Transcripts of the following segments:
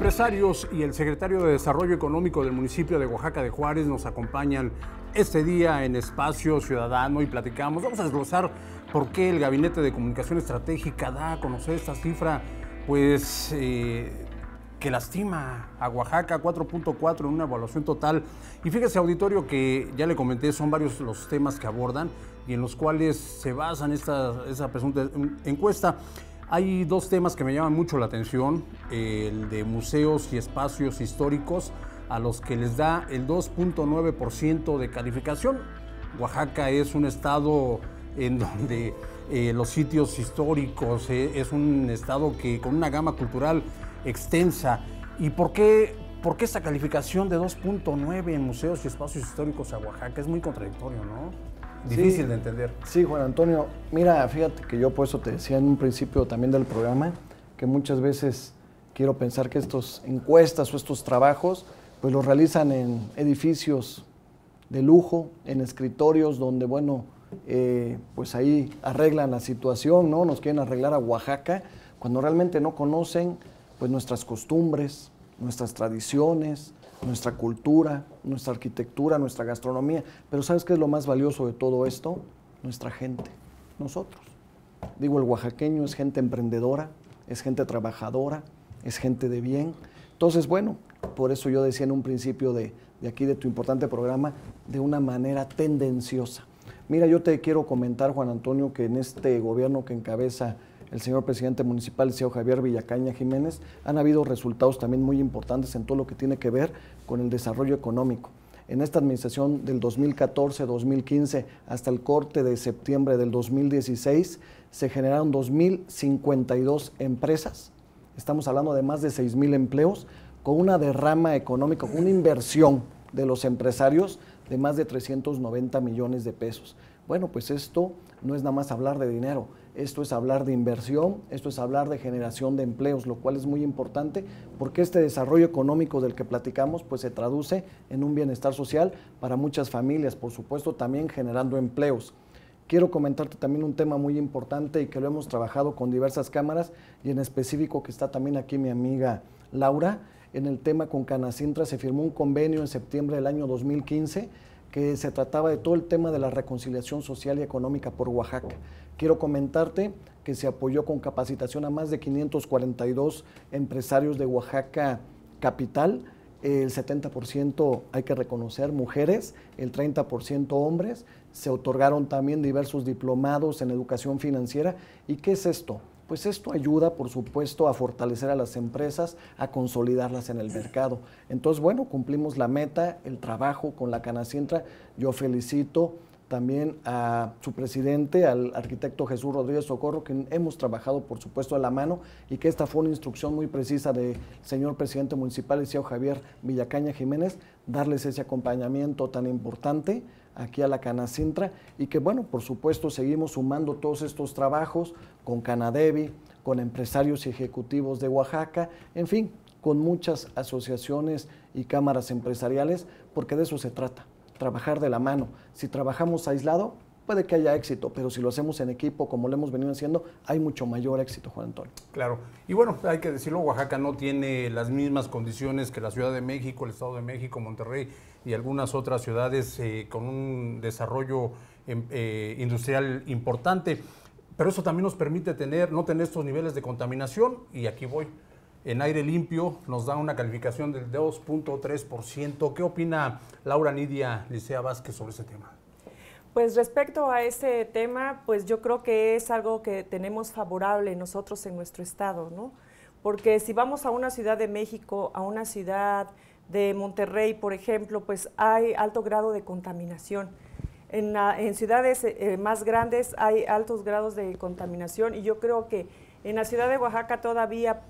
Empresarios y el secretario de Desarrollo Económico del municipio de Oaxaca de Juárez nos acompañan este día en Espacio Ciudadano y platicamos. Vamos a desglosar por qué el Gabinete de Comunicación Estratégica da a conocer esta cifra, pues que lastima a Oaxaca, 4.4 en una evaluación total. Y fíjese, auditorio, que ya le comenté, son varios los temas que abordan y en los cuales se basan esa presunta encuesta. Hay dos temas que me llaman mucho la atención, el de museos y espacios históricos, a los que les da el 2.9% de calificación. Oaxaca es un estado en donde los sitios históricos, es un estado que con una gama cultural extensa. ¿Y por qué esta calificación de 2.9 en museos y espacios históricos a Oaxaca? Es muy contradictorio, ¿no? Difícil de entender. Sí, Juan Antonio. Mira, fíjate que yo por eso te decía en un principio también del programa que muchas veces quiero pensar que estas encuestas o estos trabajos pues los realizan en edificios de lujo, en escritorios donde, bueno, pues ahí arreglan la situación, ¿no? Nos quieren arreglar a Oaxaca cuando realmente no conocen pues nuestras costumbres, nuestras tradiciones, nuestra cultura, nuestra arquitectura, nuestra gastronomía. Pero ¿sabes qué es lo más valioso de todo esto? Nuestra gente, nosotros. Digo, el oaxaqueño es gente emprendedora, es gente trabajadora, es gente de bien. Entonces, bueno, por eso yo decía en un principio de aquí, de tu importante programa, de una manera tendenciosa. Mira, yo te quiero comentar, Juan Antonio, que en este gobierno que encabeza el señor presidente municipal, el señor Javier Villacaña Jiménez, han habido resultados también muy importantes en todo lo que tiene que ver con el desarrollo económico. En esta administración del 2014-2015 hasta el corte de septiembre del 2016 se generaron 2.052 empresas, estamos hablando de más de 6.000 empleos, con una derrama económica, con una inversión de los empresarios de más de 390 millones de pesos. Bueno, pues esto no es nada más hablar de dinero, esto es hablar de inversión, esto es hablar de generación de empleos, lo cual es muy importante porque este desarrollo económico del que platicamos pues se traduce en un bienestar social para muchas familias, por supuesto también generando empleos. Quiero comentarte también un tema muy importante y que lo hemos trabajado con diversas cámaras y en específico que está también aquí mi amiga Laura. En el tema con Canacintra se firmó un convenio en septiembre del año 2015 que se trataba de todo el tema de la reconciliación social y económica por Oaxaca. Quiero comentarte que se apoyó con capacitación a más de 542 empresarios de Oaxaca capital, el 70% hay que reconocer mujeres, el 30% hombres, se otorgaron también diversos diplomados en educación financiera. ¿Y qué es esto? Pues esto ayuda, por supuesto, a fortalecer a las empresas, a consolidarlas en el mercado. Entonces, bueno, cumplimos la meta, el trabajo con la Canacintra. Yo felicito también a su presidente, al arquitecto Jesús Rodríguez Socorro, que hemos trabajado, por supuesto, a la mano y que esta fue una instrucción muy precisa del señor presidente municipal, el señor Javier Villacaña Jiménez, darles ese acompañamiento tan importante aquí a la Canacintra y que, bueno, por supuesto, seguimos sumando todos estos trabajos con Canadevi, con empresarios y ejecutivos de Oaxaca, en fin, con muchas asociaciones y cámaras empresariales, porque de eso se trata, trabajar de la mano. Si trabajamos aislado, puede que haya éxito, pero si lo hacemos en equipo, como lo hemos venido haciendo, hay mucho mayor éxito, Juan Antonio. Claro. Y bueno, hay que decirlo, Oaxaca no tiene las mismas condiciones que la Ciudad de México, el Estado de México, Monterrey y algunas otras ciudades con un desarrollo industrial importante. Pero eso también nos permite no tener estos niveles de contaminación, y aquí voy. En aire limpio nos da una calificación del 2.3%. ¿Qué opina Laura Nidia Licea Vázquez sobre ese tema? Pues respecto a ese tema, pues yo creo que es algo que tenemos favorable nosotros en nuestro estado, ¿no? Porque si vamos a una ciudad de México, a una ciudad de Monterrey, por ejemplo, pues hay alto grado de contaminación. En ciudades más grandes hay altos grados de contaminación y yo creo que en la ciudad de Oaxaca todavía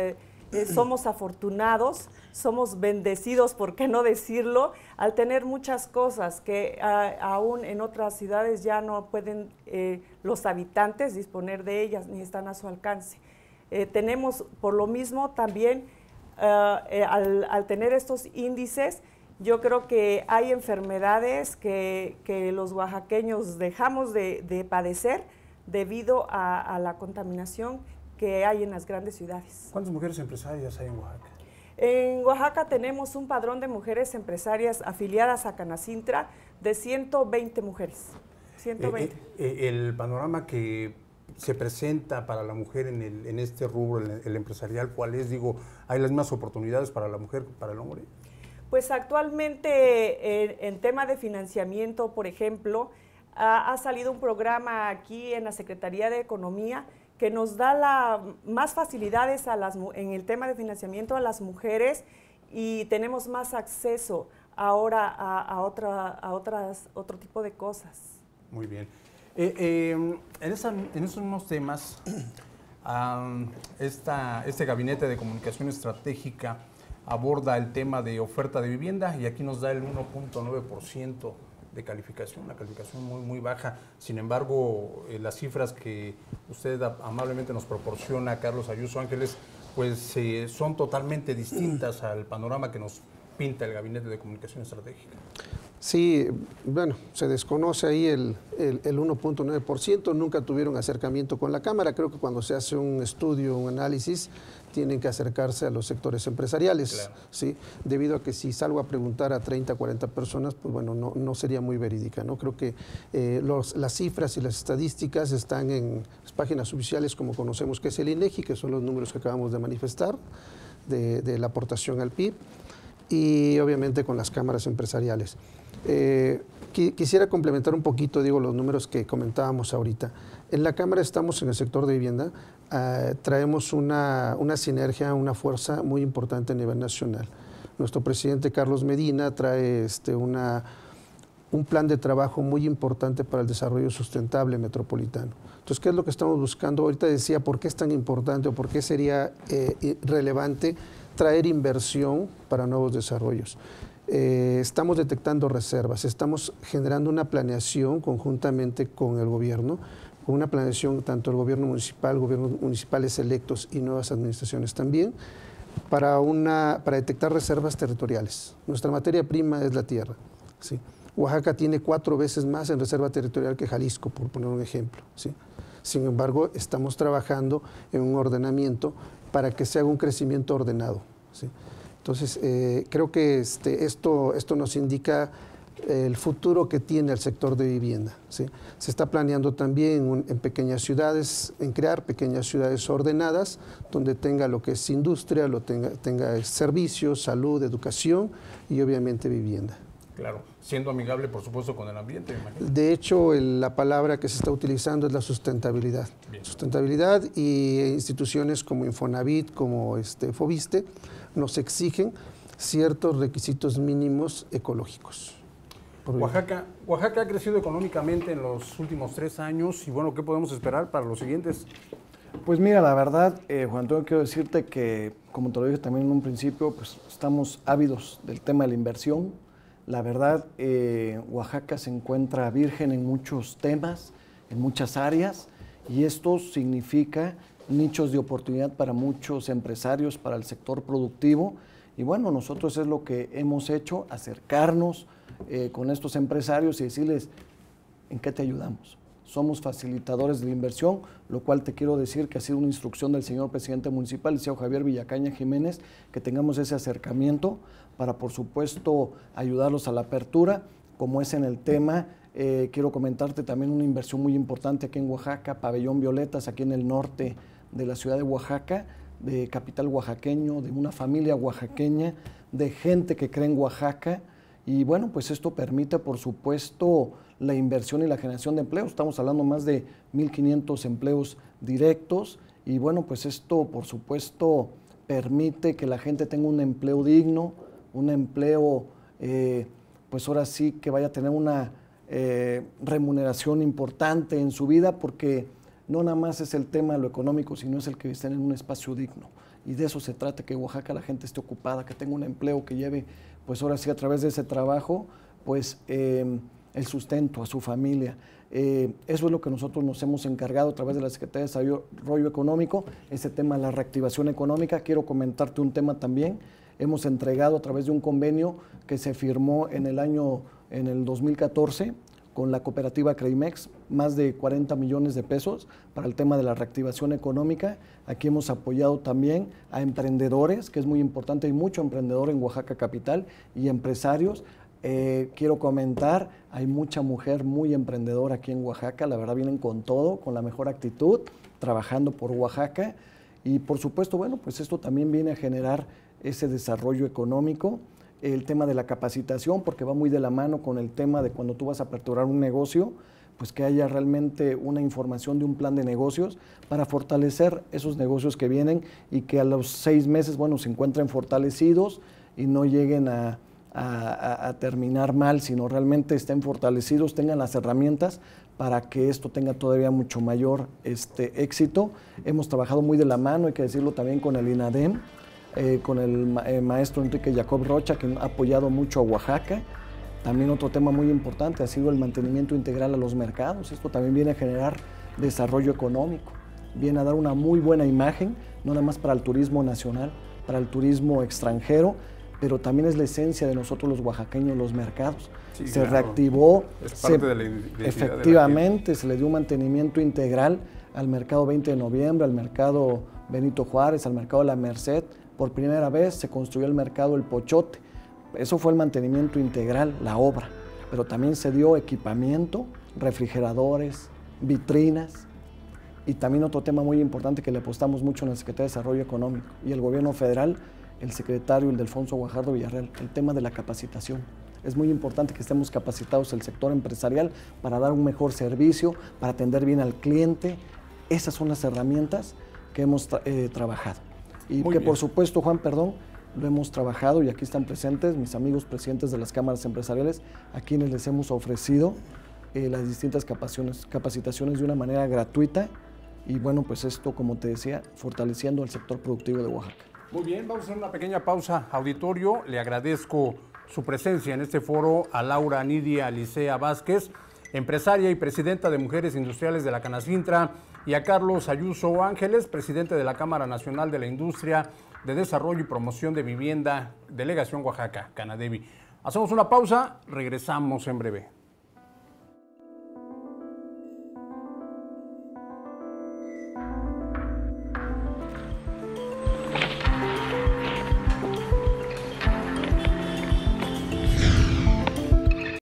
somos afortunados, somos bendecidos, por qué no decirlo, al tener muchas cosas que aún en otras ciudades ya no pueden los habitantes disponer de ellas ni están a su alcance. Tenemos por lo mismo también, al tener estos índices, yo creo que hay enfermedades que los oaxaqueños dejamos de padecer debido a la contaminación que hay en las grandes ciudades. ¿Cuántas mujeres empresarias hay en Oaxaca? En Oaxaca tenemos un padrón de mujeres empresarias afiliadas a Canacintra de 120 mujeres. 120. El panorama que se presenta para la mujer en este rubro, el empresarial, ¿cuál es? Digo, ¿hay las mismas oportunidades para la mujer que para el hombre? Pues actualmente en tema de financiamiento, por ejemplo, ha salido un programa aquí en la Secretaría de Economía que nos da más facilidades en el tema de financiamiento a las mujeres y tenemos más acceso ahora a otro tipo de cosas. Muy bien. En esos mismos temas, este Gabinete de Comunicación Estratégica aborda el tema de oferta de vivienda y aquí nos da el 1.9% de calificación, una calificación muy, muy baja. Sin embargo, las cifras que usted amablemente nos proporciona, Carlos Ayuso Ángeles, pues son totalmente distintas al panorama que nos pinta el Gabinete de Comunicación Estratégica. Sí, bueno, se desconoce ahí el 1.9%, nunca tuvieron acercamiento con la Cámara. Creo que cuando se hace un estudio, un análisis, tienen que acercarse a los sectores empresariales, claro. ¿Sí? Debido a que si salgo a preguntar a 30, 40 personas, pues bueno, no sería muy verídica, ¿no? Creo que las cifras y las estadísticas están en las páginas oficiales, como conocemos que es el INEGI, que son los números que acabamos de manifestar, de la aportación al PIB, y obviamente con las cámaras empresariales. Quisiera complementar un poquito, digo, los números que comentábamos ahorita. En la Cámara estamos en el sector de vivienda, traemos una sinergia, una fuerza muy importante a nivel nacional. Nuestro presidente Carlos Medina trae un plan de trabajo muy importante para el desarrollo sustentable metropolitano. Entonces, ¿qué es lo que estamos buscando? Ahorita decía, ¿por qué es tan importante o por qué sería relevante traer inversión para nuevos desarrollos? Estamos detectando reservas, estamos generando una planeación conjuntamente con el gobierno, con una planeación tanto el gobiernos municipales electos y nuevas administraciones también, para detectar reservas territoriales. Nuestra materia prima es la tierra, ¿sí? Oaxaca tiene 4 veces más en reserva territorial que Jalisco, por poner un ejemplo, ¿sí? Sin embargo, estamos trabajando en un ordenamiento para que se haga un crecimiento ordenado, ¿sí? Entonces, creo que esto nos indica el futuro que tiene el sector de vivienda, ¿sí? Se está planeando también en pequeñas ciudades, en crear pequeñas ciudades ordenadas, donde tenga lo que es industria, tenga servicios, salud, educación y obviamente vivienda. Claro, siendo amigable, por supuesto, con el ambiente, me imagino. De hecho, la palabra que se está utilizando es la sustentabilidad. Bien. Sustentabilidad, y instituciones como Infonavit, como Fobiste, nos exigen ciertos requisitos mínimos ecológicos. Oaxaca ha crecido económicamente en los últimos 3 años y bueno, ¿qué podemos esperar para los siguientes? Pues mira, la verdad, Juan Antonio, quiero decirte que, como te lo dije también en un principio, pues estamos ávidos del tema de la inversión. La verdad, Oaxaca se encuentra virgen en muchos temas, en muchas áreas, y esto significa nichos de oportunidad para muchos empresarios, para el sector productivo. Y bueno, nosotros es lo que hemos hecho, acercarnos con estos empresarios y decirles, ¿en qué te ayudamos? Somos facilitadores de la inversión, lo cual te quiero decir que ha sido una instrucción del señor presidente municipal, el señor Javier Villacaña Jiménez, que tengamos ese acercamiento para, por supuesto, ayudarlos a la apertura, como es en el tema. Quiero comentarte también una inversión muy importante aquí en Oaxaca, Pabellón Violetas, aquí en el norte de la ciudad de Oaxaca, de capital oaxaqueño, de una familia oaxaqueña, de gente que cree en Oaxaca. Y bueno, pues esto permite, por supuesto, la inversión y la generación de empleos. Estamos hablando más de 1.500 empleos directos. Y bueno, pues esto, por supuesto, permite que la gente tenga un empleo digno, un empleo, pues ahora sí que vaya a tener una remuneración importante en su vida, porque no nada más es el tema de lo económico, sino es el que estén en un espacio digno. Y de eso se trata, que en Oaxaca la gente esté ocupada, que tenga un empleo, que lleve, pues ahora sí, a través de ese trabajo, pues el sustento a su familia. Eso es lo que nosotros nos hemos encargado a través de la Secretaría de Desarrollo Económico, ese tema de la reactivación económica. Quiero comentarte un tema también. Hemos entregado a través de un convenio que se firmó en el 2014 con la cooperativa Creimex, más de 40 millones de pesos para el tema de la reactivación económica. Aquí hemos apoyado también a emprendedores, que es muy importante, hay mucho emprendedor en Oaxaca capital y empresarios. Quiero comentar, hay mucha mujer muy emprendedora aquí en Oaxaca, la verdad vienen con todo, con la mejor actitud, trabajando por Oaxaca y por supuesto, bueno, pues esto también viene a generar ese desarrollo económico. El tema de la capacitación, porque va muy de la mano con el tema de cuando tú vas a aperturar un negocio, pues que haya realmente una información de un plan de negocios para fortalecer esos negocios que vienen y que a los 6 meses, bueno, se encuentren fortalecidos y no lleguen a terminar mal, sino realmente estén fortalecidos, tengan las herramientas para que esto tenga todavía mucho mayor éxito. Hemos trabajado muy de la mano, hay que decirlo también con el INADEM, con el maestro Enrique Jacob Rocha, que ha apoyado mucho a Oaxaca. También otro tema muy importante ha sido el mantenimiento integral a los mercados. Esto también viene a generar desarrollo económico, viene a dar una muy buena imagen, no nada más para el turismo nacional, para el turismo extranjero, pero también es la esencia de nosotros los oaxaqueños, los mercados. Sí, se reactivó, es parte de la identidad efectivamente, se le dio un mantenimiento integral al mercado 20 de noviembre, al mercado Benito Juárez, al mercado La Merced. Por primera vez se construyó el mercado El Pochote. Eso fue el mantenimiento integral, la obra. Pero también se dio equipamiento, refrigeradores, vitrinas. Y también otro tema muy importante que le apostamos mucho en la Secretaría de Desarrollo Económico y el gobierno federal, el secretario, el Delfonso Guajardo Villarreal, el tema de la capacitación. Es muy importante que estemos capacitados el sector empresarial para dar un mejor servicio, para atender bien al cliente. Esas son las herramientas que hemos trabajado. Y muy que bien. Por supuesto, Juan, perdón, lo hemos trabajado y aquí están presentes mis amigos presidentes de las cámaras empresariales, a quienes les hemos ofrecido las distintas capacitaciones de una manera gratuita y bueno, pues esto, como te decía, fortaleciendo el sector productivo de Oaxaca. Muy bien, vamos a hacer una pequeña pausa, auditorio. Le agradezco su presencia en este foro a Laura Nidia Licea Vázquez, empresaria y presidenta de Mujeres Industriales de la Canacintra, y a Carlos Ayuso Ángeles, presidente de la Cámara Nacional de la Industria de Desarrollo y Promoción de Vivienda, Delegación Oaxaca, Canadevi. Hacemos una pausa, regresamos en breve.